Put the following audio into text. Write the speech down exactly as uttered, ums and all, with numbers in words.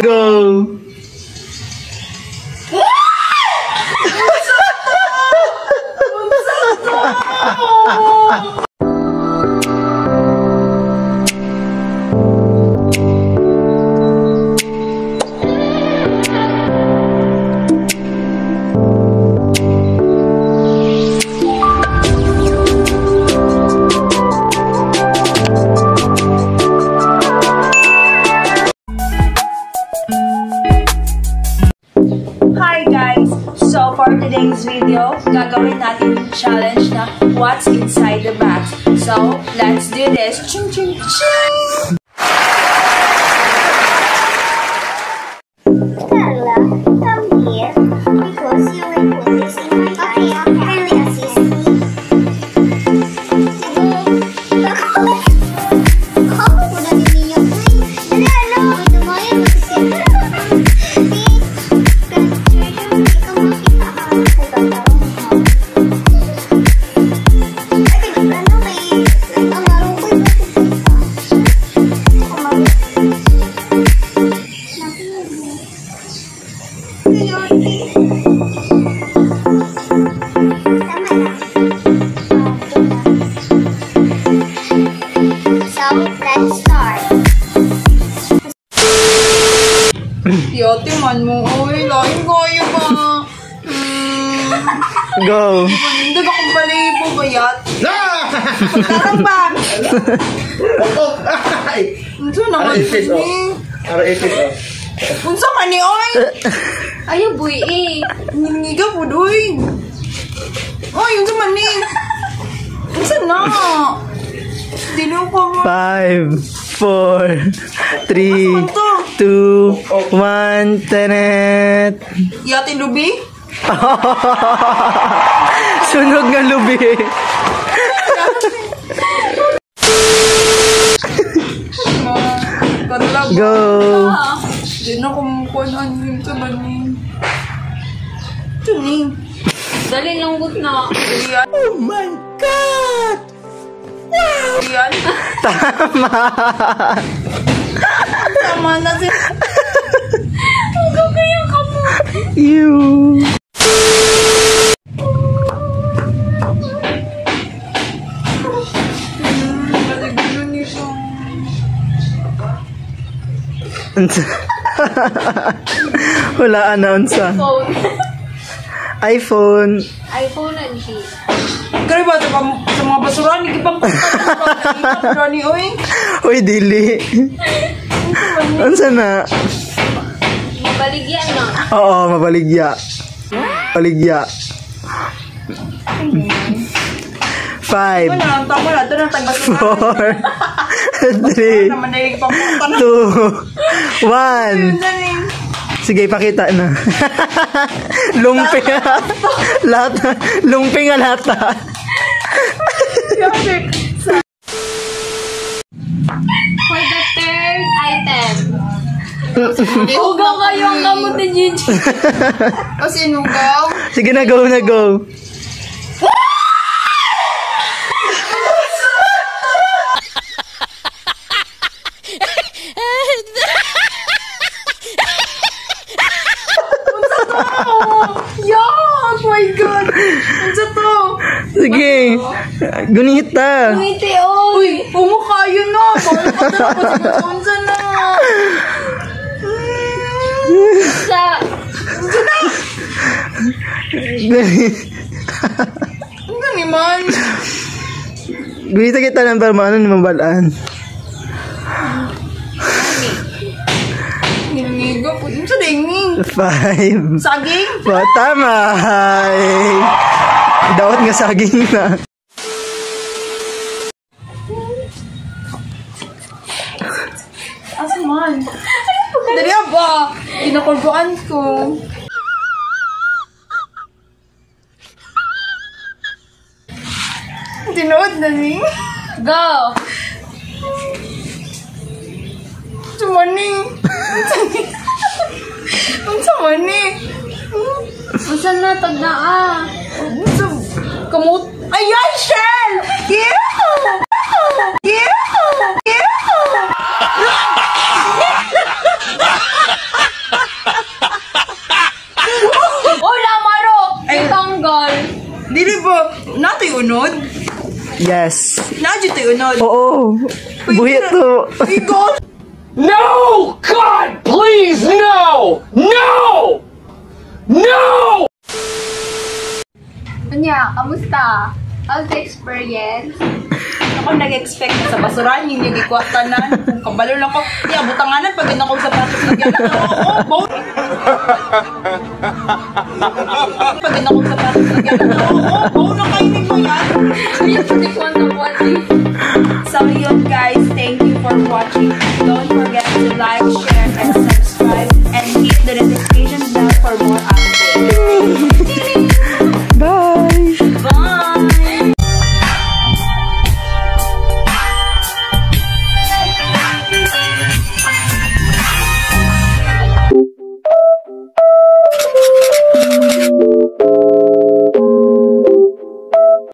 Go! Hi guys! So for today's video, gagawin natin yung challenge na what's inside the box. So, let's do this! Chung chung chung! Carla, come here because you will put this in my bag. Kindly assist me. Ako po na ninyo. Dali, ano? Dumayan mo siya. Yate man mo, oy, lain kaya ba? Hmm. Go! Hindi ba kung balibo ba yat? Pagkarang ba? Unsa naman ni? Ara ipis oh. Unsa man ni, oy? Ayaw, boy, eh. Ngingiga po, doy. Oy, unsa man ni? Unsa na? Dino ko mo. Five, four, three, two, one, tenet. Yate lubi? Sunog nga lubi. Go! Di na kumukuhaan yun sa banin. Ito ni. Dali langgot na. Yan. Oh my God! Wow! Yan. Tama! Tama na si... Huwag kaya ka mo. You! Wala announce ah. Phone. iPhone. iPhone na siya. Kaya ba sa, sa mga basura, hindi kipang pagkakas ni oy. Uy, dili. Ansa na? Mabaligyan na. Oo, mabaligya. Baligya. Five. Ito na lang, tama na. Ito na tagbasura. Four. Three. Naman na yung pangpunta na. Two. One. Sige, ipakita na. Lumping. Lahat. Lumping nga lahat. For the third item. Hugaw kayong gamot ni Gigi. O sinugaw. Sige na, go na, go. Yeah! Oh my God! Ano to? Sige. Gunita. Ngiti, oy. Uy! Pumukha yun na! Bawal ka na! Pasigunsa na! Sa... Ano naman? Gunita kita ng parmano ni Mambalaan. Hinigo po. Ano sa dinging? Five. Saging? Oh, tama. Ay. Dawat nga saging na. Asa man? Dali ba? Pinakulbuan ko. Tinood na ni? Go! Sumani. Ang sumani. Usan na, tag na ah. Kamot. Ayan, Shell! Yeah! Yeah! Yeah! Yes. Nadyo to yun, no? Oo. Buhit to. Igo! No! God, please, no! No! No! Anya, kamusta? How's the experience? Ako nag-expect na sa basurahan, hindi gikwatanan. Kung kabalo lang ko, iya, butanganan pag ako sa patos na gyan. Oo, bawon. Pag ako sa patos na gyan. Oo, bawon na kainin mo yan. Yes, this one, the one. So yun guys, thank you for watching.